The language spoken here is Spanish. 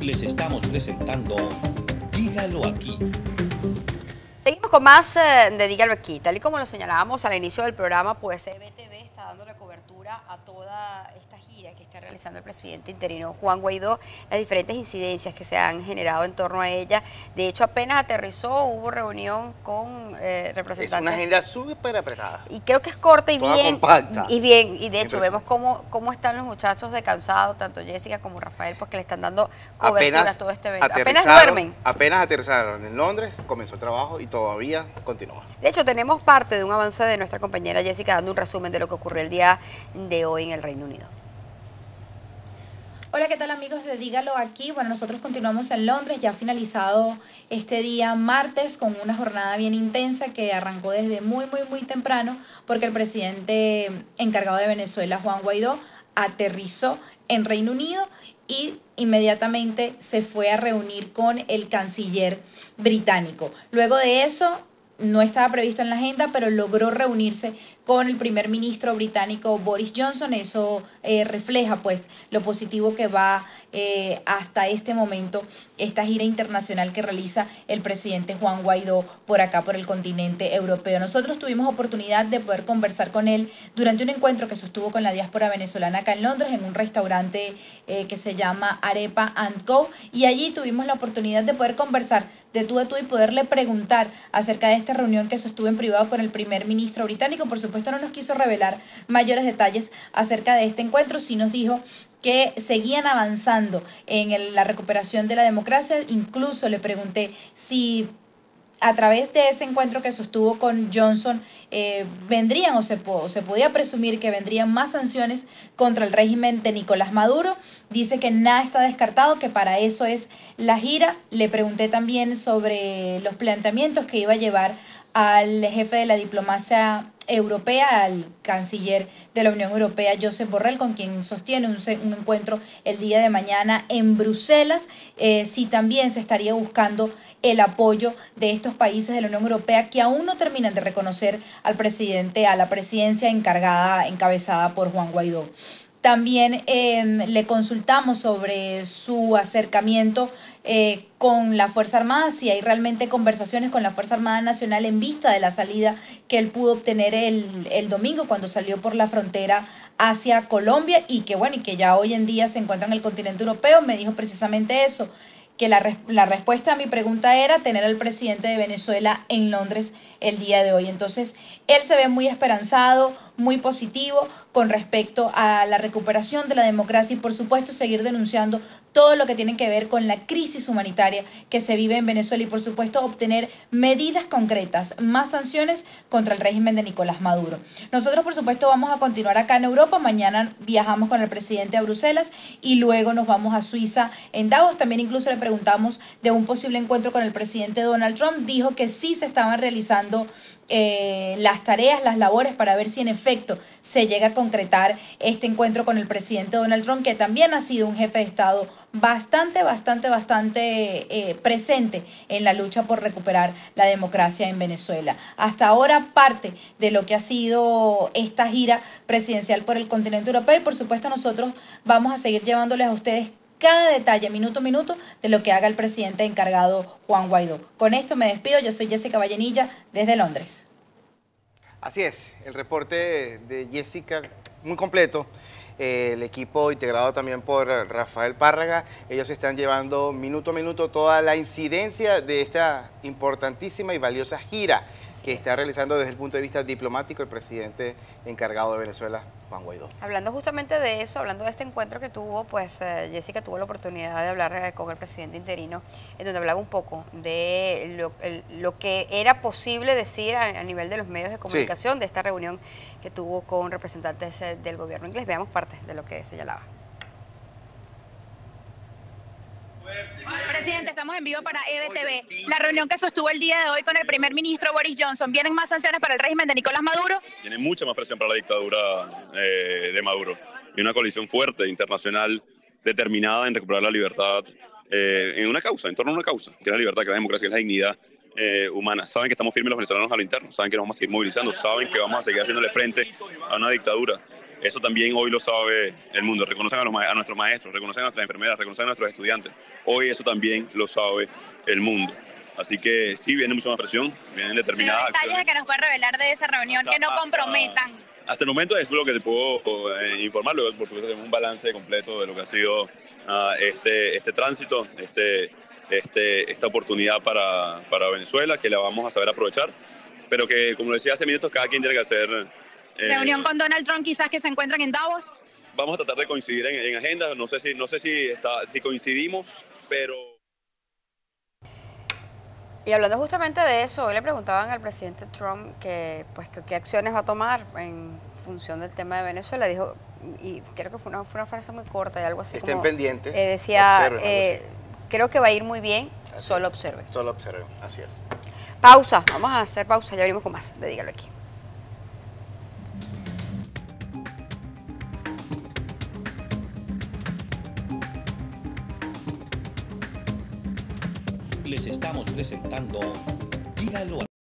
les estamos presentando Dígalo Aquí. Seguimos con más de Dígalo Aquí. Tal y como lo señalábamos al inicio del programa, pues EBTV está dándole cobertura a toda esta gira que está realizando el presidente interino Juan Guaidó, las diferentes incidencias que se han generado en torno a ella. De hecho, apenas aterrizó, hubo reunión con representantes. Es una agenda súper apretada. Y creo que es corta y toda bien. compacta. Y de hecho vemos cómo están los muchachos de cansados, tanto Jessica como Rafael, porque le están dando cobertura a todo este evento. Apenas duermen. Apenas aterrizaron en Londres, comenzó el trabajo y todavía continúa. De hecho, tenemos parte de un avance de nuestra compañera Jessica dando un resumen de lo que ocurrió el día de hoy en el Reino Unido. Hola, ¿qué tal amigos de Dígalo Aquí? Bueno, nosotros continuamos en Londres, ya ha finalizado este día martes con una jornada bien intensa que arrancó desde muy temprano porque el presidente encargado de Venezuela, Juan Guaidó, aterrizó en Reino Unido y inmediatamente se fue a reunir con el canciller británico. Luego de eso, no estaba previsto en la agenda, pero logró reunirse con el primer ministro británico Boris Johnson. Eso refleja pues lo positivo que va hasta este momento esta gira internacional que realiza el presidente Juan Guaidó por acá, por el continente europeo. Nosotros tuvimos oportunidad de poder conversar con él durante un encuentro que sostuvo con la diáspora venezolana acá en Londres, en un restaurante que se llama Arepa & Co. Y allí tuvimos la oportunidad de poder conversar de tú a tú y poderle preguntar acerca de esta reunión que sostuvo en privado con el primer ministro británico. Por supuesto, no nos quiso revelar mayores detalles acerca de este encuentro, sí nos dijo que seguían avanzando en la recuperación de la democracia. Incluso le pregunté si a través de ese encuentro que sostuvo con Johnson vendrían o se podía presumir que vendrían más sanciones contra el régimen de Nicolás Maduro. Dice que nada está descartado, que para eso es la gira. Le pregunté también sobre los planteamientos que iba a llevar al jefe de la diplomacia europea, al canciller de la Unión Europea, Josep Borrell, con quien sostiene un encuentro el día de mañana en Bruselas. Si también se estaría buscando el apoyo de estos países de la Unión Europea que aún no terminan de reconocer al presidente, a la presidencia encabezada por Juan Guaidó. También le consultamos sobre su acercamiento con la Fuerza Armada, si hay realmente conversaciones con la Fuerza Armada Nacional en vista de la salida que él pudo obtener el domingo cuando salió por la frontera hacia Colombia y que ya hoy en día se encuentra en el continente europeo. Me dijo precisamente eso, que la respuesta a mi pregunta era tener al presidente de Venezuela en Londres el día de hoy. Entonces, él se ve muy esperanzado, muy positivo con respecto a la recuperación de la democracia y, por supuesto, seguir denunciando todo lo que tiene que ver con la crisis humanitaria que se vive en Venezuela y, por supuesto, obtener medidas concretas, más sanciones contra el régimen de Nicolás Maduro. Nosotros, por supuesto, vamos a continuar acá en Europa. Mañana viajamos con el presidente a Bruselas y luego nos vamos a Suiza en Davos. También incluso le preguntamos de un posible encuentro con el presidente Donald Trump. Dijo que sí se estaban realizando las tareas, las labores para ver si en efecto se llega a concretar este encuentro con el presidente Donald Trump, que también ha sido un jefe de Estado bastante presente en la lucha por recuperar la democracia en Venezuela. Hasta ahora parte de lo que ha sido esta gira presidencial por el continente europeo y por supuesto nosotros vamos a seguir llevándoles a ustedes cada detalle, minuto a minuto, de lo que haga el presidente encargado Juan Guaidó. Con esto me despido, yo soy Jessica Vallenilla desde Londres. Así es, el reporte de Jessica muy completo. El equipo integrado también por Rafael Párraga, ellos están llevando minuto a minuto toda la incidencia de esta importantísima y valiosa gira que está realizando desde el punto de vista diplomático el presidente encargado de Venezuela, Juan Guaidó. Hablando justamente de eso, hablando de este encuentro que tuvo, pues Jessica tuvo la oportunidad de hablar con el presidente interino, en donde hablaba un poco de lo que era posible decir a nivel de los medios de comunicación de esta reunión que tuvo con representantes del gobierno inglés. Veamos parte de lo que señalaba. Presidente, estamos en vivo para EBTV. La reunión que sostuvo el día de hoy con el primer ministro Boris Johnson, ¿vienen más sanciones para el régimen de Nicolás Maduro? Viene mucha más presión para la dictadura de Maduro y una coalición fuerte, internacional, determinada en recuperar la libertad en una causa, en torno a una causa, que es la libertad, que es la democracia, que es la dignidad humana. Saben que estamos firmes los venezolanos a lo interno, saben que nos vamos a seguir movilizando, saben que vamos a seguir haciéndole frente a una dictadura Eso también hoy lo sabe el mundo. Reconocen a nuestros maestros, reconocen a nuestras enfermeras, reconocen a nuestros estudiantes. Hoy eso también lo sabe el mundo. Así que sí, viene mucha más presión, vienen determinadas Pero detalles que nos puede revelar de esa reunión que no comprometan. Hasta el momento es lo que te puedo informar. Luego, por supuesto, tenemos un balance completo de lo que ha sido este tránsito, esta oportunidad para Venezuela, que la vamos a saber aprovechar, pero que, como decía hace minutos, cada quien tiene que hacer... Reunión con Donald Trump, quizás que se encuentran en Davos. Vamos a tratar de coincidir en agendas. No sé si coincidimos, pero... Y hablando justamente de eso, hoy le preguntaban al presidente Trump qué acciones va a tomar en función del tema de Venezuela. Dijo, y creo que fue una frase muy corta y algo así Estén como, pendientes. decía, observen, creo que va a ir muy bien, así solo es. observe. Solo observen, así es. Pausa, vamos a hacer pausa, ya venimos con más, Dígalo Aquí. Les estamos presentando Dígalo